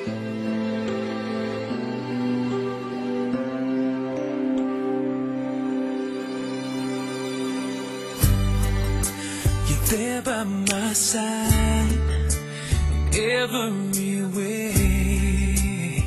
There by my side in every way.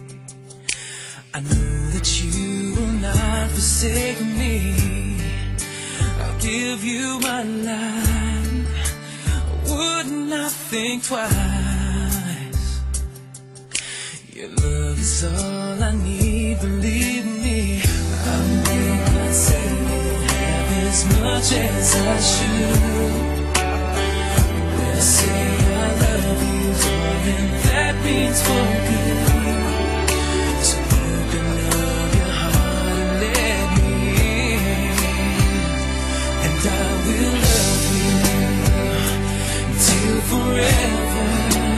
I know that you will not forsake me. I'll give you my life. I would not think twice. Your love is all I need, believe me. I may not say have as much as I should. When I say I love you, darling, that means for good. So open up your heart and let me in, and I will love you till forever,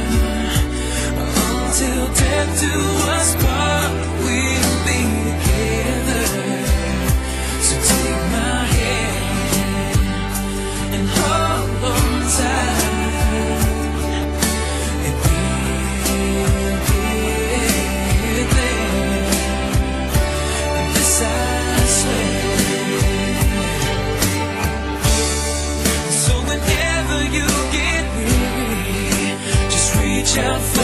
until death do us part. We'll be together. So take my hand and hold on tight, and we'll get there. And this I swear. So whenever you get weary, just reach out.